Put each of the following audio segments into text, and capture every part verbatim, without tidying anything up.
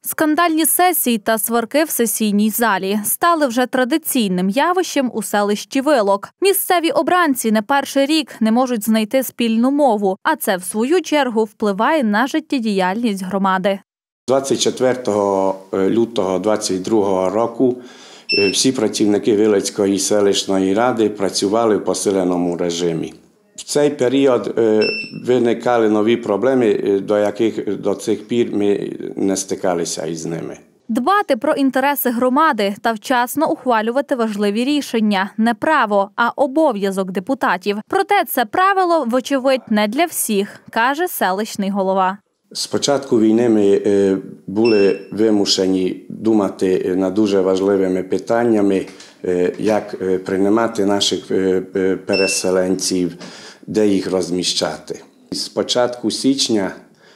Скандальні сесії та сварки в сесійній залі стали вже традиційним явищем у селищі Вилок. Місцеві обранці не перший рік не можуть знайти спільну мову, а це, в свою чергу, впливає на життєдіяльність громади. двадцять четвертого лютого двадцять другого року всі працівники Вилицької селищної ради працювали в посиленому режимі. В цей період виникали нові проблеми, до яких до цих пір ми не стикалися із ними. Дбати про інтереси громади та вчасно ухвалювати важливі рішення – не право, а обов'язок депутатів. Проте це правило, вочевидь, не для всіх, каже селищний голова. З початку війни ми були вимушені думати над дуже важливими питаннями, як приймати наших переселенців, де їх розміщати. З початку січня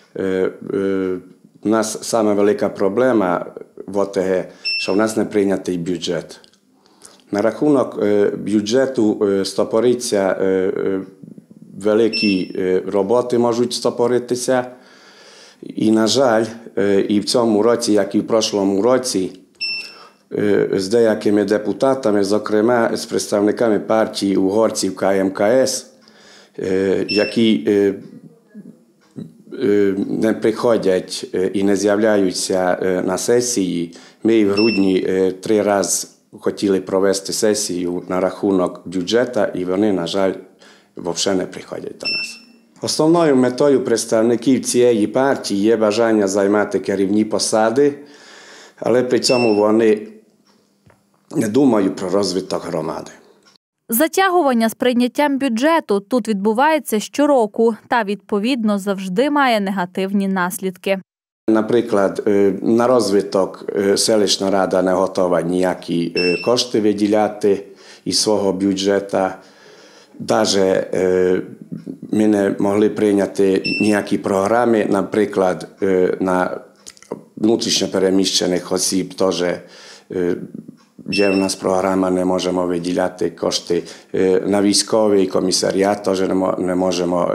у нас саме велика проблема в ОТГ, що в нас не прийнятий бюджет. На рахунок бюджету стопориться, великі роботи можуть стопоритися. І, на жаль, і в цьому році, як і в прошлому році, з деякими депутатами, зокрема з представниками партії угорців Ка Ем Ка Ес, які не приходять і не з'являються на сесії, ми в грудні три рази хотіли провести сесію на рахунок бюджету, і вони, на жаль, взагалі не приходять до нас. Основною метою представників цієї партії є бажання займати керівні посади, але при цьому вони не думають про розвиток громади. Затягування з прийняттям бюджету тут відбувається щороку та, відповідно, завжди має негативні наслідки. Наприклад, на розвиток селищна рада не готова ніякі кошти виділяти із свого бюджету. Навіть ми не могли прийняти ніякі програми, наприклад, на внутрішньо переміщених осіб теж є в нас програма, не можемо виділяти кошти. На військовий комісаріат теж не можемо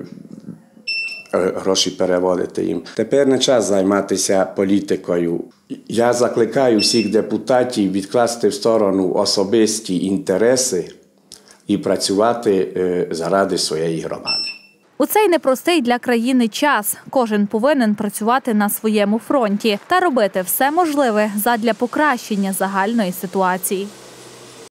гроші переводити їм. Тепер не час займатися політикою. Я закликаю всіх депутатів відкласти в сторону особисті інтереси і працювати заради своєї громади. У цей непростий для країни час кожен повинен працювати на своєму фронті та робити все можливе задля покращення загальної ситуації.